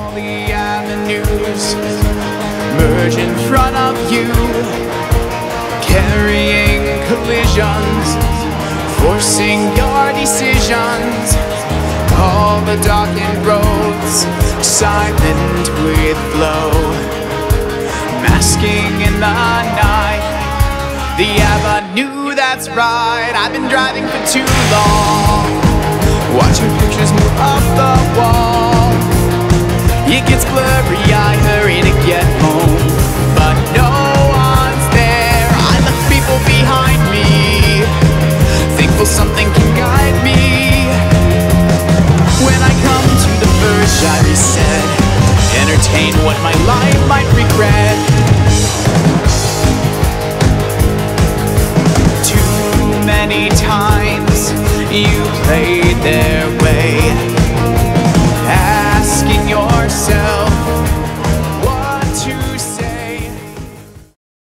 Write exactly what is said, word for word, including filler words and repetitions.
All the avenues merge in front of you, carrying collisions, forcing your decisions. All the darkened roads, silent with flow, masking in the night, the avenue that's right. I've been driving for too long, watching pictures move off the wall. It gets blurry, I hurry to get home, but no one's there. I left people behind me, thankful something can guide me. When I come to the verge, I reset, entertain what my life might regret. Too many times you played there